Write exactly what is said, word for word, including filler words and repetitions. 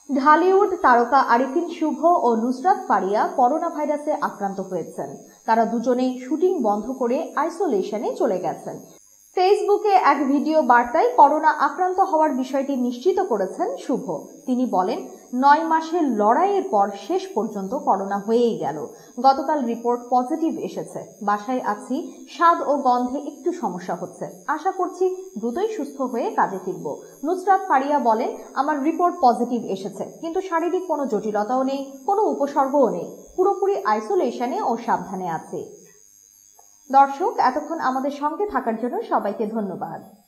ঢালিউড তারকা আরিফিন শুভ ও নুসরাত ফারিয়া করোনা ভাইরাসে আক্রান্ত হয়েছেন। তারা দুজনেই শুটিং বন্ধ করে আইসোলেশনে চলে গেছেন। ফেসবুকে এক ভিডিও বার্তায় করোনা আক্রান্ত হওয়ার বিষয়টি নিশ্চিত করেছেন শুভ। তিনি বলেন, নয় মাসের লড়াইয়ের পর শেষ পর্যন্ত করোনা হয়েই গেল। গতকাল রিপোর্ট পজিটিভ এসেছে। বাসায় আছি, স্বাদ ও গন্ধে একটু সমস্যা হচ্ছে। আশা করছি দ্রুতই সুস্থ হয়ে কাজে ফিরব। নুসরাত ফারিয়া বলেন, আমার রিপোর্ট পজিটিভ এসেছে, কিন্তু শারীরিক কোনো জটিলতাও নেই, কোনো উপসর্গও নেই। পুরোপুরি আইসোলেশনে ও সাবধানে আছি। দর্শক, এতক্ষণ আমাদের সঙ্গে থাকার জন্য সবাইকে ধন্যবাদ।